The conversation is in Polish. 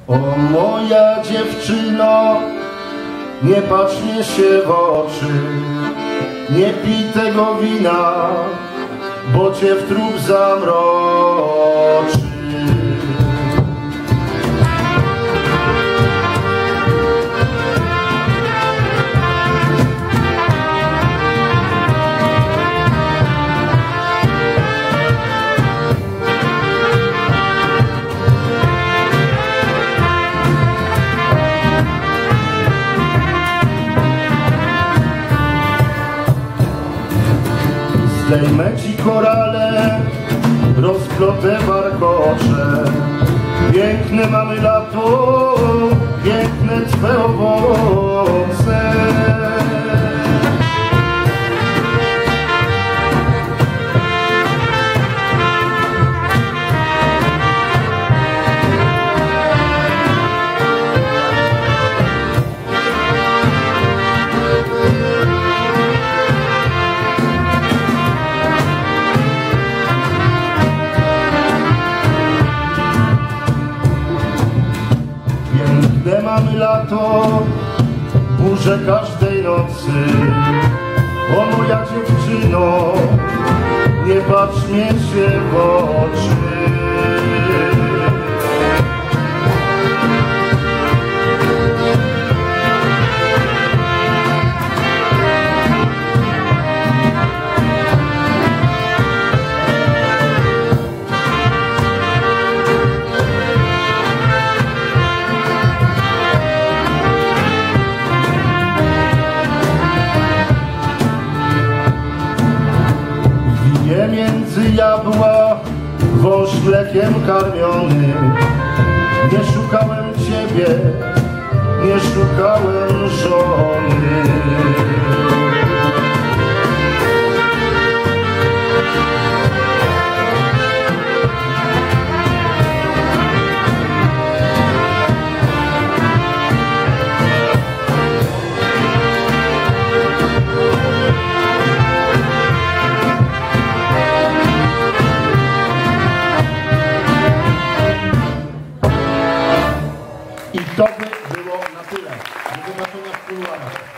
O moja dziewczyno, nie patrz mnie się w oczy, nie pij tego wina, bo cię w trup zamroczy. Zdejmę ci korale, rozplotę warkocze. Piękne mamy lato, piękne twe owoce. Piękne mamy lato, burzę każdej nocy. O moja dziewczyno, nie patrz mnie się w oczy. Między jabła wąż mlekiem karmiony. Nie szukałem ciebie, nie szukałem żony. I to by było na tyle. Do zobaczenia w kuluarach.